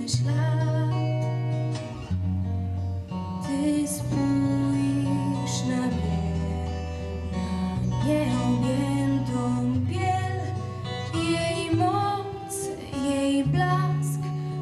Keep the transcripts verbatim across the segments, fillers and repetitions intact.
Ty spójrz na biel, na nieobjętą biel, jej moc, jej blask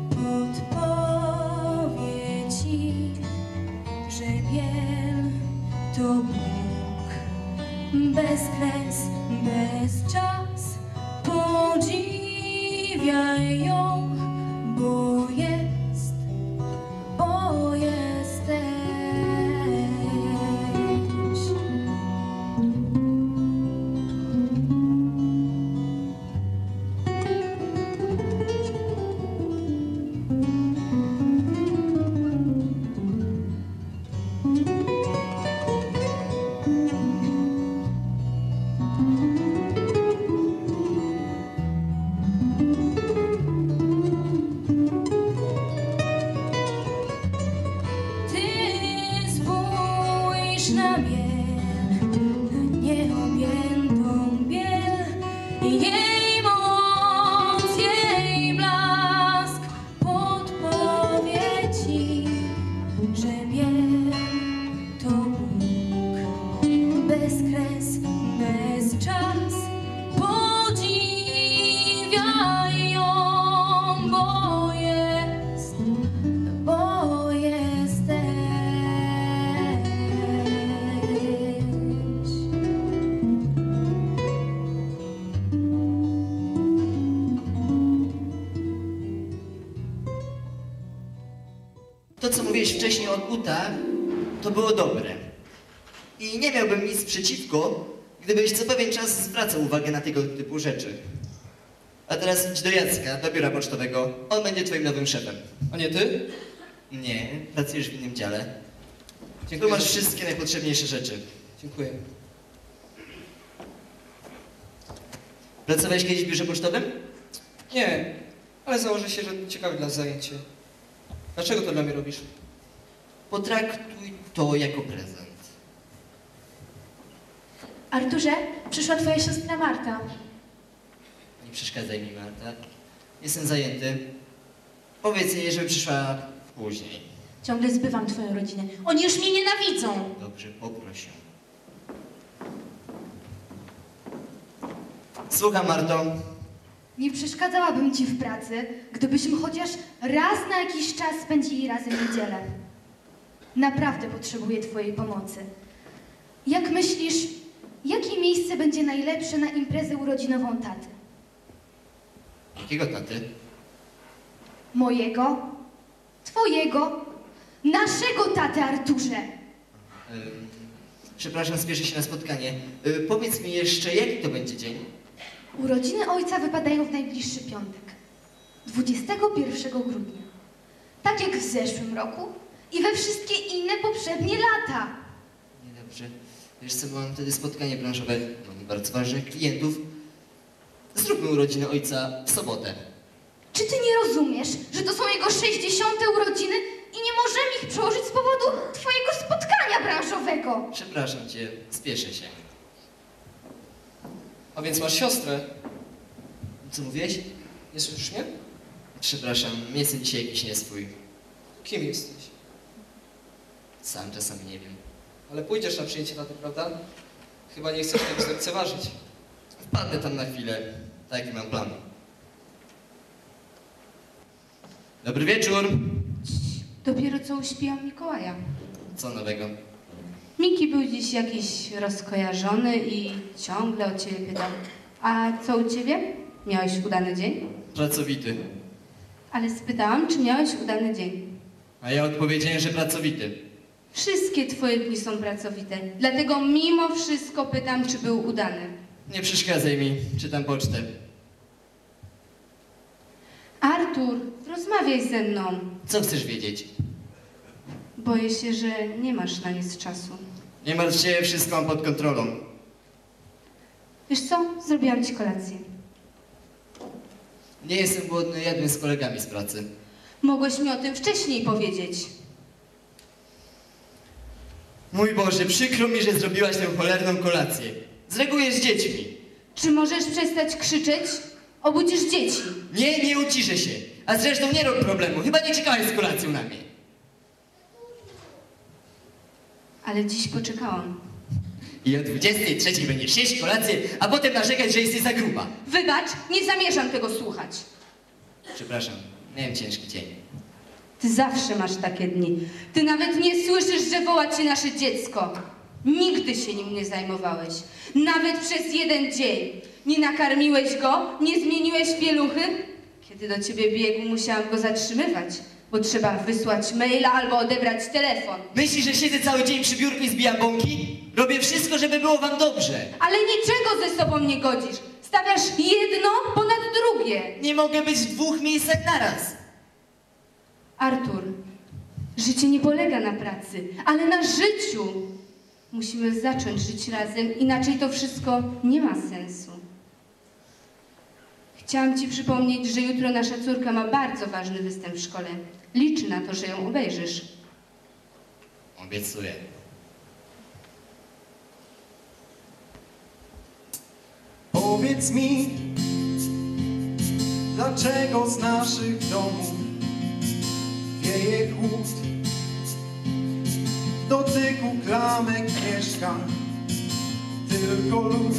podpowie ci, że biel to Bóg, bez kres, bez czas, podziwiaj ją, bo jest, bo jesteś. Na biel, na nieobjętą biel, jej moc, jej blask podpowie ci, że biel to Bóg, bez kres, bez czas, podziwiaj ją, bo jest, bo jesteś. To, co mówiłeś wcześniej o butach, to było dobre. I nie miałbym nic przeciwko, gdybyś co pewien czas zwracał uwagę na tego typu rzeczy. A teraz idź do Jacka, do biura pocztowego. On będzie twoim nowym szefem. A nie ty? Nie, pracujesz w innym dziale. Dziękuję. Tu masz wszystkie najpotrzebniejsze rzeczy. Dziękuję. Pracowałeś kiedyś w biurze pocztowym? Nie, ale założę się, że ciekawe dla zajęcie. Dlaczego to dla mnie robisz? Potraktuj to jako prezent. Arturze, przyszła twoja siostra Marta. Nie przeszkadzaj mi, Marta. Jestem zajęty. Powiedz jej, żeby przyszła później. Ciągle zbywam twoją rodzinę. Oni już mnie nienawidzą. Dobrze, poproś ją. Słucham, Marto. Nie przeszkadzałabym ci w pracy, gdybyśmy chociaż raz na jakiś czas spędzili razem niedzielę. Naprawdę potrzebuję twojej pomocy. Jak myślisz, jakie miejsce będzie najlepsze na imprezę urodzinową taty? Jakiego taty? Mojego? Twojego? Naszego taty, Arturze! Ym, przepraszam, spieszę się na spotkanie. Yy, powiedz mi jeszcze, jaki to będzie dzień? Urodziny ojca wypadają w najbliższy piątek, dwudziestego pierwszego grudnia. Tak jak w zeszłym roku i we wszystkie inne poprzednie lata. Niedobrze. Wiesz co, bo mam wtedy spotkanie branżowe. Mam bardzo ważnych klientów. Zróbmy urodziny ojca w sobotę. Czy ty nie rozumiesz, że to są jego sześćdziesiąte urodziny i nie możemy ich przełożyć z powodu twojego spotkania branżowego? Przepraszam cię, spieszę się. A więc masz siostrę. Co mówiłeś? Nie słyszysz mnie? Przepraszam, jestem dzisiaj jakiś nieswój. Kim jesteś? Sam czasami nie wiem. Ale pójdziesz na przyjęcie taty, prawda? Chyba nie chcesz tego zlekceważyć. Wpadnę tam na chwilę. Taki mam plan. Dobry wieczór. Dopiero co uśpiłam Mikołaja. Co nowego? Miki był dziś jakiś rozkojarzony i ciągle o ciebie pytał. A co u ciebie? Miałeś udany dzień? Pracowity. Ale spytałam, czy miałeś udany dzień. A ja odpowiedziałem, że pracowity. Wszystkie twoje dni są pracowite. Dlatego mimo wszystko pytam, czy był udany. Nie przeszkadzaj mi, czytam pocztę. Artur, rozmawiaj ze mną. Co chcesz wiedzieć? Boję się, że nie masz na nic czasu. Nie martw się, wszystko mam pod kontrolą. Wiesz co? Zrobiłam ci kolację. Nie jestem głodny, jadłem z kolegami z pracy. Mogłeś mi o tym wcześniej powiedzieć. Mój Boże, przykro mi, że zrobiłaś tę cholerną kolację. Z reguły z dziećmi. Czy możesz przestać krzyczeć? Obudzisz dzieci. Nie, nie uciszę się. A zresztą nie rób problemu, chyba nie czekałeś z kolacją na mnie. Ale dziś poczekałam. I o dwudziestej trzeciej będziesz jeść kolację, a potem narzekać, że jesteś za gruba. Wybacz, nie zamierzam tego słuchać. Przepraszam, miałem ciężki dzień. Ty zawsze masz takie dni. Ty nawet nie słyszysz, że woła cię nasze dziecko. Nigdy się nim nie zajmowałeś. Nawet przez jeden dzień. Nie nakarmiłeś go, nie zmieniłeś pieluchy. Kiedy do ciebie biegł, musiałam go zatrzymywać, bo trzeba wysłać maila albo odebrać telefon. Myślisz, że siedzę cały dzień przy biurku i zbijam bąki? Robię wszystko, żeby było wam dobrze. Ale niczego ze sobą nie godzisz. Stawiasz jedno ponad drugie. Nie mogę być w dwóch miejscach naraz. Artur, życie nie polega na pracy, ale na życiu. Musimy zacząć żyć razem, inaczej to wszystko nie ma sensu. Chciałam ci przypomnieć, że jutro nasza córka ma bardzo ważny występ w szkole. Liczę na to, że ją obejrzysz. Obiecuję. Powiedz mi, dlaczego z naszych domów wieje chłód? W dotyku klamek mieszka tylko lód,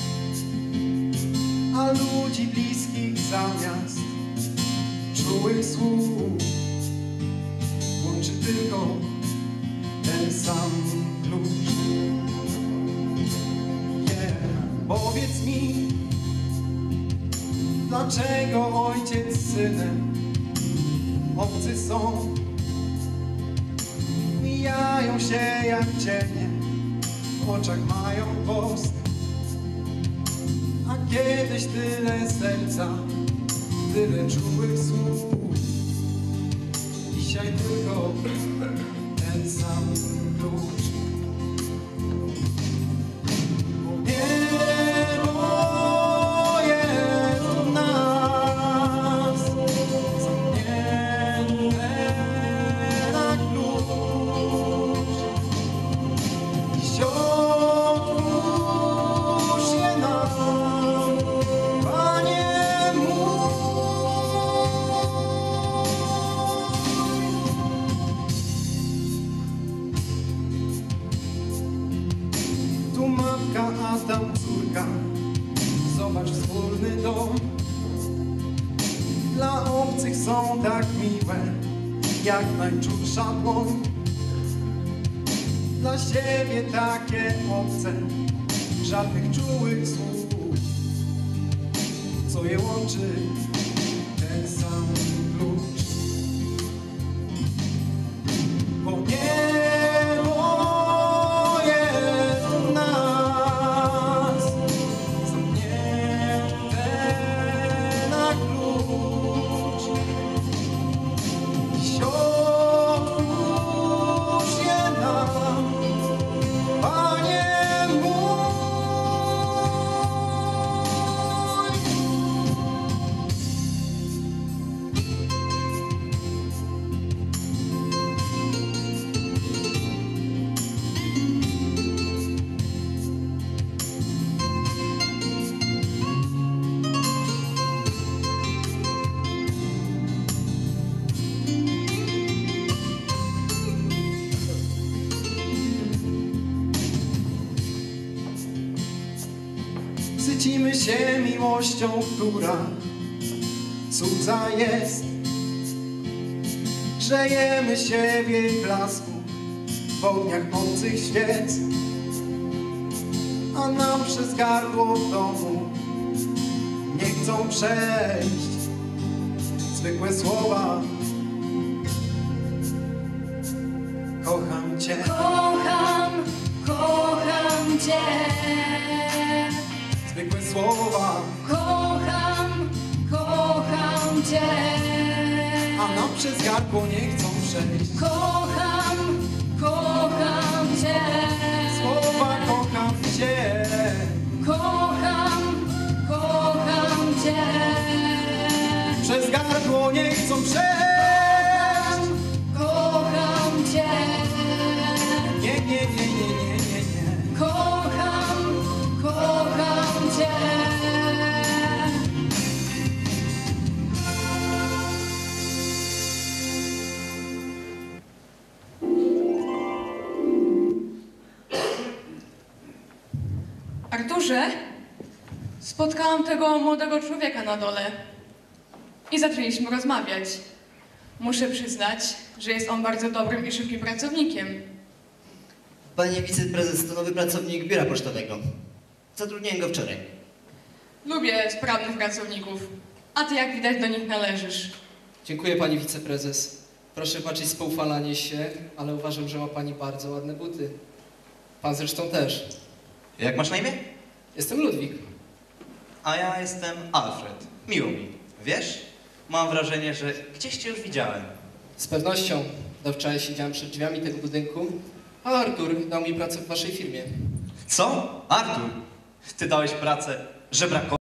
a ludzi bliskich zamiast czułych słów łączy tylko ten sam klucz. Yeah. Powiedz mi, dlaczego ojciec z synem obcy są? Mijają się jak cienie, w oczach mają wosk. A kiedyś tyle serca, tyle czułych słów. Dzisiaj tylko ten sam klucz. Bo niebo jest w nas zamknięte na klucz. Dziś otwórz je nam, Panie mój. Tu matka, a tam córka, zobacz wspólny dom. Dla obcych są tak miłe, jak najczutsza dłoń. Dla siebie takie obce, żadnych czułych słów. Co je łączy, ten sam klucz. Bo niebo jest w nas zamknięte na klucz. Dziś otwórz je nam, Panie mój. Sycimy się miłością, która cudza jest. Grzejemy się w jej blasku, w ogniach obcych świec. A nam przez gardło w domu nie chcą przejść zwykłe słowa. Kocham Cię. Kocham, kocham Cię. Zwykłe słowa, Kocham, kocham Cię. a nam przez gardło nie chcą przejść Kocham, kocham Cię. słowa. Kocham Cię. Kocham, kocham Cię. Przez gardło nie chcą przejść. Kocham Cię. Nie, nie, nie, nie, nie, nie, nie. Kocham, kocham Cię. Arturze, spotkałam tego młodego człowieka na dole i zaczęliśmy rozmawiać. Muszę przyznać, że jest on bardzo dobrym i szybkim pracownikiem. Panie wiceprezes, to nowy pracownik biura pocztowego. Zatrudniłem go wczoraj. Lubię sprawnych pracowników, a ty jak widać do nich należysz. Dziękuję pani wiceprezes. Proszę baczyć spoufalanie się, ale uważam, że ma pani bardzo ładne buty. Pan zresztą też. Jak masz na imię? Jestem Ludwik. A ja jestem Alfred. Miło mi. Wiesz, mam wrażenie, że gdzieś cię już widziałem. Z pewnością. Do wczoraj siedziałem przed drzwiami tego budynku, a Artur dał mi pracę w waszej firmie. Co? Artur, ty dałeś pracę żebrakowi?